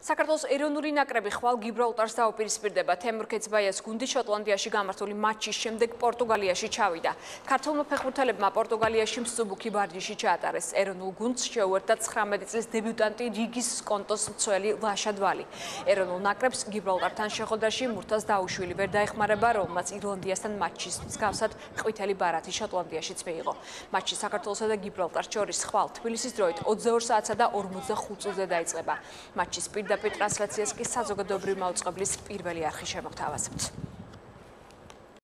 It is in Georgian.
საქართველოს ეროვნული ნაკრები ხვალ გიბრალტარს დაუპირისპირდება. თემურ ქეცბაიას გუნდი შოტლანდიაში გამართული მატჩის შემდეგ პორტუგალიაში ჩავიდა. ქართველმა ფეხბურთელებმა პორტუგალიაში მსუბუქი ვარჯიში ჩაატარეს. ეროვნულ გუნდს შეუერთდა 19 წლის დებიუტანტი რიგის კონტოს მცველი ლაშადვალი. ეროვნულ ნაკრებს გიბრალტართან შეხვედრაში მურთას დაუშვილი ვერ დაეხმარება, რომელმაც ირლანდიასთან მატჩის მსგავსად ყვითელი ბარათი შოტლანდიაშიც მიიღო. მატჩი საქართველოსა და გიბრალტარს შორის ხვალ თბილისის დროით 22 საათსა და 45 წუთზე დაიწყება. მატჩის პირდაპირ ტრანსლაციას კი საზოგადოებრივი მაუწყებლის პირველი არხი შემოგთავაზებთ.